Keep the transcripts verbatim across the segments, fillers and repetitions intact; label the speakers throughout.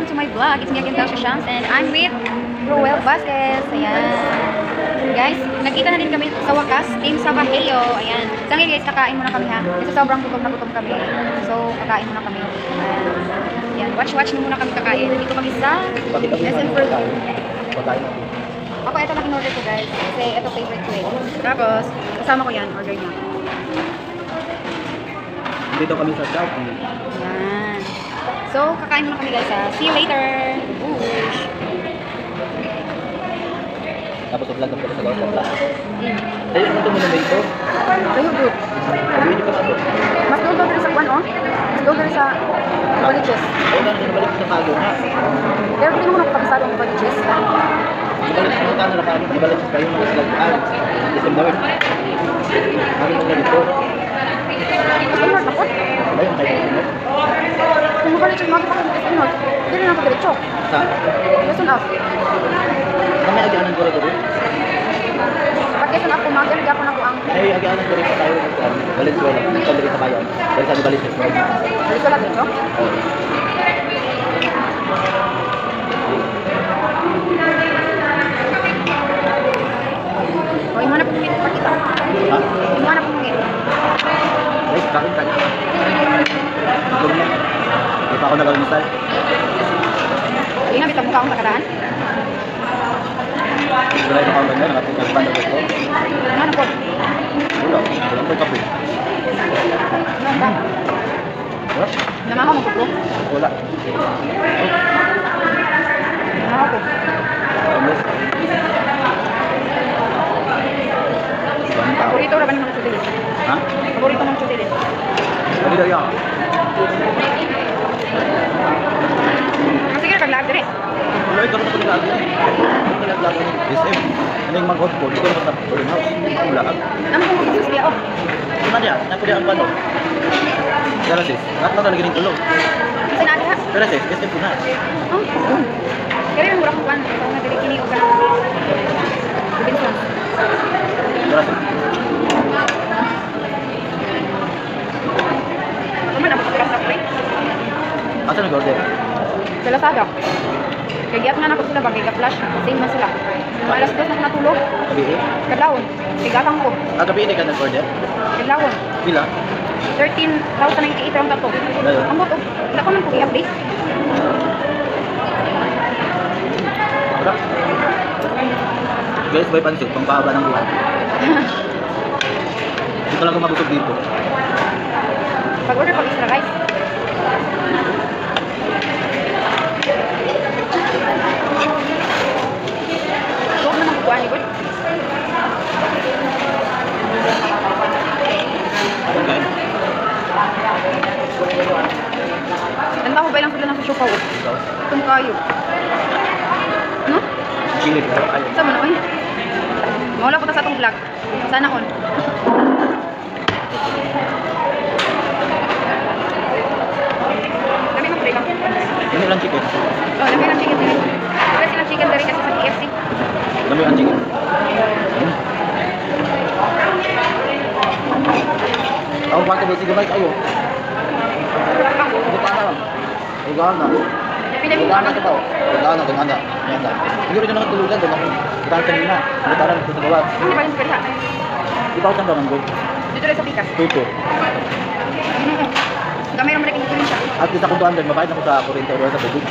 Speaker 1: welcome to my vlog. It's me again, Tasha Shams, and I'm with Roel Vasquez. Ayan. Guys, nagkita na din kami sa wakas, Team Sabaheo. Ayan. Sangin guys, kakain muna kami ha. Kasi sobrang gutom na gutom kami. So, kakain muna kami. Ayan. Ayan. Watch-watch muna kami kakain. Dito kami sa S M Pearl. Ako, ito lang in-order ko guys. Kasi ito favorite ko eh. Tapos, kasama ko yan. Order niya.
Speaker 2: Dito kami sa South.
Speaker 1: Ayan. So, kakain muna kami guys ha. See you later. Whoosh.
Speaker 2: Tapos vlog ng pala sa South.
Speaker 1: Mm.
Speaker 2: Ayun, ito mo naman ito.
Speaker 1: Ayun, good.
Speaker 2: Sabihin niyo pa sa ito.
Speaker 1: Mas doon doon sa kwan, oh. Mas doon doon sa Baliches.
Speaker 2: Oo, na nabalik sa Tago nga.
Speaker 1: Pero hindi mo nakapagpasado ng Baliches.
Speaker 2: Nabalik sa Tago na kami. Nabalik sa kayo mga slag. Ah, December. Kami mo na dito.
Speaker 1: Mas north ako.
Speaker 2: Ayun, kayo mo.
Speaker 1: Kung Baliches, makapakit sa north. Hindi rin ako diretso.
Speaker 2: Sa?
Speaker 1: Listen up.
Speaker 2: Kami agianan ko rin.
Speaker 1: Pag listen up, kumagyan, hindi ako na ang...
Speaker 2: Ay, agianan ko rin sa tayo. Valenzuela. Nagkabili sa bayan. Dahil sa Baliches.
Speaker 1: Dito lang dito.
Speaker 2: Oo.
Speaker 1: O, yung mana pumingit pa kita.
Speaker 2: Ha?
Speaker 1: Yung mana pumingit.
Speaker 2: Ay, kain ka niya. Ito niya. Hindi pa ako nag-almusal.
Speaker 1: Hindi na, bitang mukha akong takaraan.
Speaker 2: Wala yung account niya. Nakapunta pa na ito.
Speaker 1: Ano po?
Speaker 2: Wala. Wala ko kape.
Speaker 1: Ano ba?
Speaker 2: Wala.
Speaker 1: Namahaw mo po?
Speaker 2: Wala.
Speaker 1: Namahaw po.
Speaker 2: Almost. Ibang tao.
Speaker 1: Paborito na ba naman chudili?
Speaker 2: Ha?
Speaker 1: Paborito mong chudili?
Speaker 2: Hindi daw yan.
Speaker 1: Sige, kaglaag dire.
Speaker 2: Wala, ikaw na pag-alag niya. Ikaw na pag-alag niya. S M. Ano yung mag-hot pot? Ikaw na sa boarding house. Wala.
Speaker 1: Ano kung mag-isus niya? Oh,
Speaker 2: Ano niya? Naku niya ang pano. Pero sis, lahat na nalagyan ng tulong.
Speaker 1: sinabi ha?
Speaker 2: Pero sis, S M po na.
Speaker 1: Oh, kaya yung murang kuwan. Ito nga dire kini o ganun. Robinson.
Speaker 2: Pero sis.
Speaker 1: Ano na pagkakas na pre?
Speaker 2: Asa nag-order?
Speaker 1: Sa Lazada. Kaya giat nga na ko sila ba, kaya flash. Same man sila. Mga alas dos na natulog.
Speaker 2: Gabi eh?
Speaker 1: Kadlawon. Tigatang ko.
Speaker 2: Ah, gabi hindi ka nag-order?
Speaker 1: Kadlawon.
Speaker 2: Pila?
Speaker 1: thirteen thousand ninety-eight ang tato.
Speaker 2: Ano?
Speaker 1: Ang buto. Wala ko man po i-update.
Speaker 2: Wala. Guys, may pansit. Pangpahaba ng buwan. Hindi talaga mabusog dito.
Speaker 1: Pag-order pag extra rice. Huwag naman kukuha ni Bud.
Speaker 2: Okay.
Speaker 1: Tanda ko ba ilang sila ng susukaw?
Speaker 2: Ikaw?
Speaker 1: Itong kayo. No?
Speaker 2: Chili. Ayun.
Speaker 1: Sama na, oy. Mawala ko ta sa itong vlog. Sana on. Dami mo lang.
Speaker 2: Ano lang chicken?
Speaker 1: Oh, dami lang chicken diri. Kasi silang chicken diri kasi sa K F C.
Speaker 2: Dami ang chicken. Ako pa ito, sige balik ayo. Hindi pa alam. Ugahan na.
Speaker 1: Pila mo
Speaker 2: Ugahan
Speaker 1: ba?
Speaker 2: na ito. Ugahan na, ganyan na. Ganyan na. Hindi rin na nakatulugan doon ako. Ugahan kanina. Butaran ko sa gawa.
Speaker 1: Ano ba yung persa?
Speaker 2: Ikaw saan ba nandun?
Speaker 1: Dito rin sa Pikas.
Speaker 2: Tuto.
Speaker 1: Gamay naman rin kinukunin siya.
Speaker 2: At kita ko doon, mabayad ako sa kuryente o sa tubig.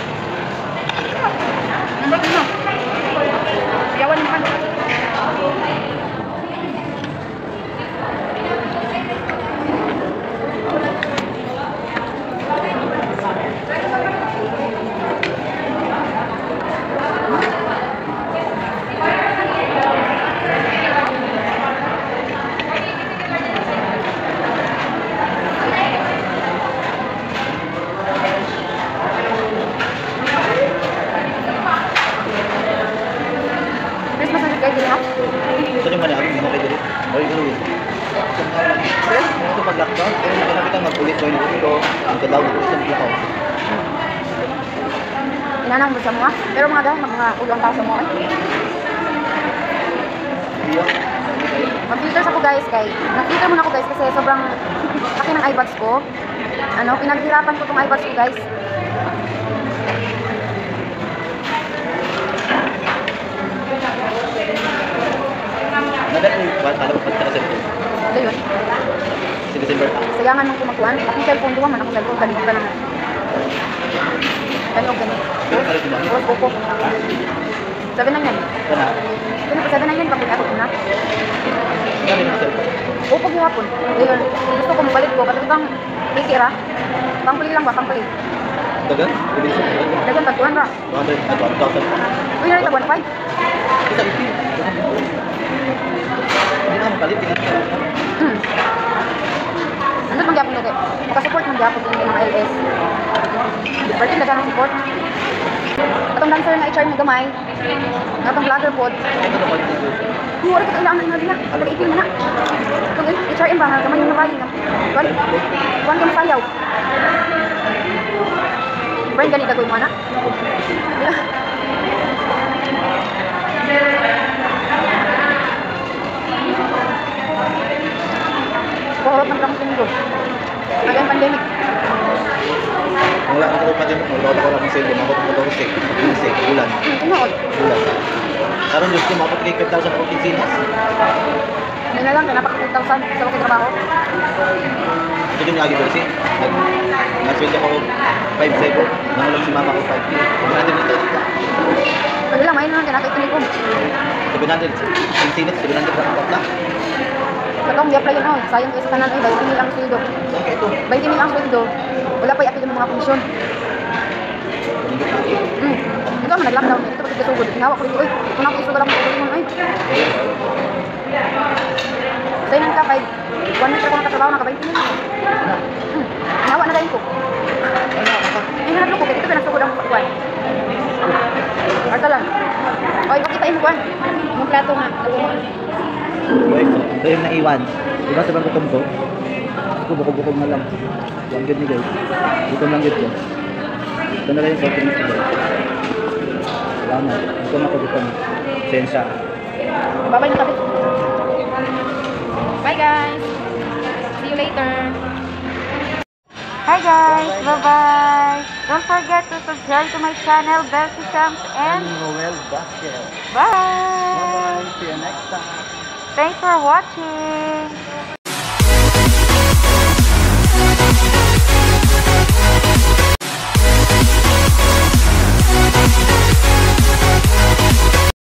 Speaker 1: Ang bakit mo? Yawan mo pa. Christmas na kayo din ha?
Speaker 2: Ito yung mali, ako yung mga dito. Oy, gano'n. Ito pag lockdown, pero nakakita mag-ulit ko yung dito. Ang kadaw dito sa Bicao.
Speaker 1: Inanang mo sa mga. Pero mga dahil, mga ulang tao sa mga. Mag-filters ako guys, kay. Nag-filter muna ako guys kasi sobrang laki ng eyebags ko. Ano, pinaghirapan ko tong eyebags ko guys. kailangan mong kumakuan. Akong cellphone duwa man akong cellphone kalimutan na. Kani og gani.
Speaker 2: Pero kali ba?
Speaker 1: Boss ko ko. Sabi na yan.
Speaker 2: Kana.
Speaker 1: Kani pa sabi na yan pag ako na.
Speaker 2: Kani na cellphone.
Speaker 1: Opo gihapon. Ayun. Gusto ko mapalit ko kasi bang ikira. Pangpuli lang ba pangpuli.
Speaker 2: Dagan? Bilis ko.
Speaker 1: Dagan tagkuan ra.
Speaker 2: one hundred at one thousand.
Speaker 1: Uy na tagkuan five.
Speaker 2: Kita ipin. Hindi na mapalit tingnan ko.
Speaker 1: Hmm. Ano bang gyapon nito? Maka-support man gyapon yung mga L S. Birthday na ganang support. Atong dancer na i-charge ng gamay. Atong vlogger pod.
Speaker 2: Ito na palit ko.
Speaker 1: Huwag ka kailangan na nila. Pag-ipin mo na. Itong H R M ba? Gamay yung nabahin ka. Kuwan? Kuwan ka masayaw. Friend, ganit gagawin mo na. Kuharap ng kamang sinigo. Agad pandemic.
Speaker 2: Wala ako pa din mo. Wala ko lang sa iyo. Ako ko daw sick. Sick bulan.
Speaker 1: Hmm, tinood.
Speaker 2: Bulan. Karon just ko mapot kay five thousand for kinsinas.
Speaker 1: Hindi na lang, napaka-two thousand sa wakil trabaho.
Speaker 2: Ito din lagi kasi. Nag Nasweldo ko five seven. Nangulang si mama ko five K. seven hundred nito.
Speaker 1: Pwede lang, may naman ka nakikini ko.
Speaker 2: seven hundred. Kinsinas seven hundred lang patla.
Speaker 1: Katong di-apply yun, oh. Sayang kayo sa kanan, ay, twenty mil ang sweldo.
Speaker 2: Okay ito.
Speaker 1: twenty mil ang sweldo. Wala pa i-apply yung mga komisyon. Hmm. Ito, man, nag-lockdown. Ito, pag igasugod. Hinawa ko rin, uy, kung ako isugod ako, ulit mo, uy. Sa'yo nang ka, five. One week ako nakatrabaho, naka-twenty mil. Hmm. Hinawa na kayo ko. Ay, nanatlo ko, ito pinasugod ang pagkuhan. Arta lang. Oy, pakitain mo kuhan. Yung plato nga.
Speaker 2: Boy, ito yung naiwan. Diba sa bang gutom ko? Ito bukog-bukog na lang. Yung good ni guys. Gutom lang good ko. Ito na lang yung sorting nito guys. Salamat. Gutom ako gutom. Sensya.
Speaker 1: Babay mo tabi. Bye guys. See you later. Hi guys. Bye-bye. Don't forget to subscribe to my channel, Belsi Champs, and
Speaker 2: Noel Basket.
Speaker 1: bye.
Speaker 2: Bye-bye. See you next time.
Speaker 1: Thanks for watching.